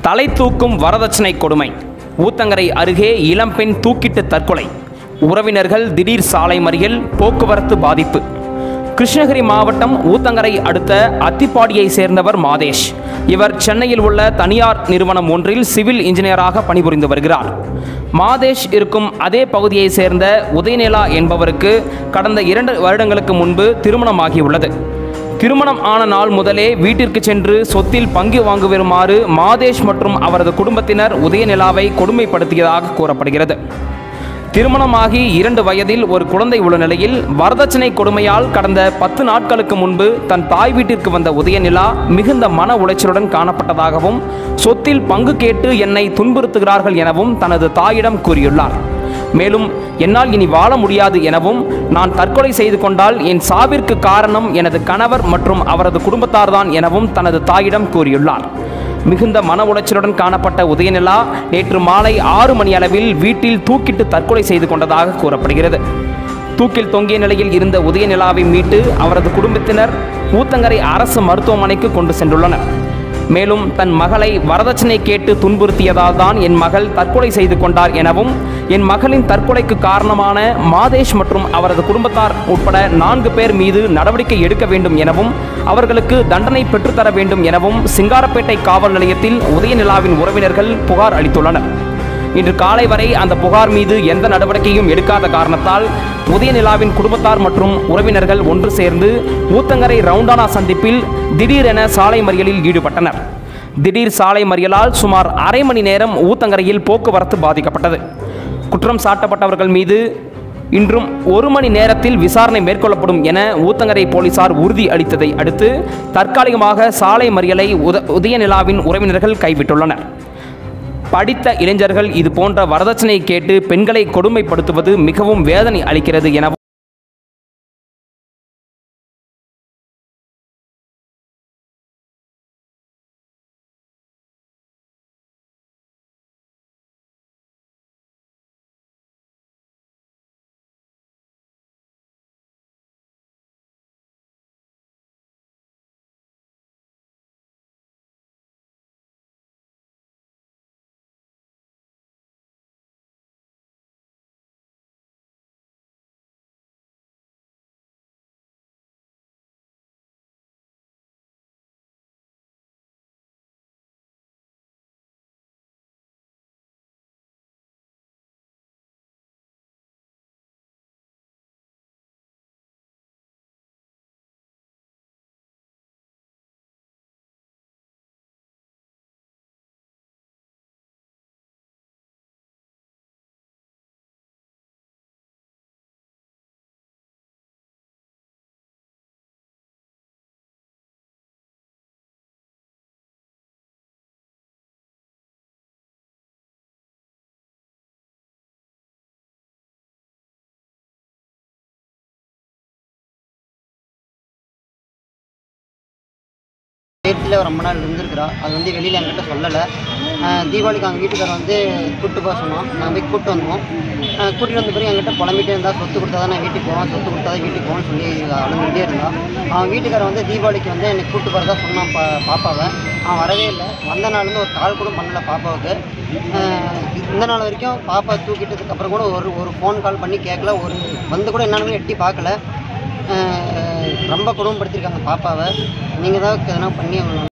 தலை தூக்கும் வரதட்சணை கொடுமை. ஊத்தங்கரை அருகே இளம்பெண் தூக்கிட்டு தற்கொலை. உறவினர்கள் திடீர் சாலை மறியல், போக்குவரத்து பாதிப்பு. கிருஷ்ணகிரி மாவட்டம் ஊத்தங்கரை அடுத்த அத்திப்பாடியை சேர்ந்தவர் மாதேஷ். இவர் சென்னையில் உள்ள தனியார் நிறுவனம் ஒன்றில் சிவில் இன்ஜினியராக பணிபுரிந்து வருகிறார். மாதேஷ் இருக்கும் அதே பகுதியை சேர்ந்த உதயநிலா என்பவருக்கு கடந்த 2 வருடங்களுக்கு முன்பு திருமணமாகியுள்ளது. திருமணம் ஆன நாள் முதலே வீட்டிற்கு சென்று சொத்தில் பங்கு வாங்குமாறு மாதேஷ் மற்றும் அவரது குடும்பத்தினர் உதயநிலாவை கொடுமைப்படுத்தியதாக கூறப்படுகிறது. திருமணமாகி 2 வயதில் ஒரு குழந்தை உள்ள நிலையில் வரதட்சணை கொடுமையால் கடந்த 10 நாட்களுக்கு முன்பு தன் தாய் வீட்டிற்கு வந்த உதயநிலா மிகுந்த மன உளைச்சலுடன் காணப்பட்டதாகவும், சொத்தில் பங்கு கேட்டு என்னை துன்புறுத்துகிறார்கள் எனவும் தனது தாயிடம் கூறியுள்ளார். மேலும் என்னால் இனி வாழ முடியாது எனவும், நான் தற்கொலை செய்து கொண்டால் என் சாவிற்கு காரணம் எனது கணவர் மற்றும் அவரது குடும்பத்தார்தான் எனவும் தனது தாயிடம் கூறியுள்ளார். மிகுந்த மன உளைச்சலுடன் காணப்பட்ட உதயநிலா நேற்று மாலை 6 மணி அளவில் வீட்டில் தூக்கிட்டு தற்கொலை செய்து கொண்டதாக கூறப்படுகிறது. தூக்கில் தொங்கிய நிலையில் இருந்த உதயநிலாவை மீட்டு அவரது குடும்பத்தினர் ஊத்தங்கரை அரசு மருத்துவமனைக்கு கொண்டு சென்றுள்ளனர். மேலும் தன் மகளை வரதட்சணை கேட்டு துன்புறுத்தியதால் தான் என் மகள் தற்கொலை செய்து கொண்டார் எனவும், என் மகளின் தற்கொலைக்கு காரணமான மாதேஷ் மற்றும் அவரது குடும்பத்தார் உட்பட 4 பேர் மீது நடவடிக்கை எடுக்க வேண்டும் எனவும், அவர்களுக்கு தண்டனை பெற்றுத்தர வேண்டும் எனவும் சிங்காரப்பேட்டை காவல் நிலையத்தில் உதயநிலாவின் உறவினர்கள் புகார் அளித்துள்ளனர். இன்று காலை வரை அந்த புகார் மீது எந்த நடவடிக்கையும் எடுக்காத காரணத்தால் உதயநிலாவின் குடும்பத்தார் மற்றும் உறவினர்கள் ஒன்று சேர்ந்து ஊத்தங்கரை ரவுண்டானா சந்திப்பில் திடீரென சாலை மறியலில் ஈடுபட்டனர். திடீர் சாலை மறியலால் சுமார் அரை மணி நேரம் ஊத்தங்கரையில் போக்குவரத்து பாதிக்கப்பட்டது. குற்றம் சாட்டப்பட்டவர்கள் மீது இன்றும் 1 மணி நேரத்தில் விசாரணை மேற்கொள்ளப்படும் என ஊத்தங்கரை போலீசார் உறுதி அளித்ததை அடுத்து தற்காலிகமாக சாலை மறியலை உதயநிலாவின் உறவினர்கள் கைவிட்டுள்ளனர். படித்த இளைஞர்கள் இது போன்ற வரதட்சணை கேட்டு பெண்களை கொடுமைப்படுத்துவது மிகவும் வேதனை அளிக்கிறது எனவும் வீட்டில் ரொம்ப நாள் இருந்திருக்கிறா. அது வெளியில் என்கிட்ட சொல்லலை. தீபாவளிக்கு அவங்க வீட்டுக்காரர் கூப்பிட்டு போக சொன்னோம். நாங்கள் போய் கூப்பிட்டு வந்தோம். கூட்டிகிட்டு வந்த பிறகு என்கிட்ட புலம்பிகிட்டே இருந்தால் சொத்து கொடுத்தா தான் நான் வீட்டுக்கு போவேன், சொத்து கொடுத்தா தான் வீட்டுக்கு போவேன்னு சொல்லி அழுந்துகிட்டே இருந்தான். அவன் வீட்டுக்காரர் தீபாவளிக்கு என்னை கூப்பிட்டு போகிறதா சொன்னான் பாப்பாவை. அவன் வரவே இல்லை. வந்த நாள்லேருந்து ஒரு கால் கூட பண்ணலை பாப்பாவுக்கு. இந்த நாள் வரைக்கும் பாப்பா தூக்கிட்டதுக்கப்புறம் கூட ஒரு ஃபோன் கால் பண்ணி கேட்கல, கூட என்னன்னு எட்டி பார்க்கல. ரொம்ப கொடுமைப்படுத்தியிருக்காங்க பாப்பாவை. நீங்கள் தான் எதனா பண்ணி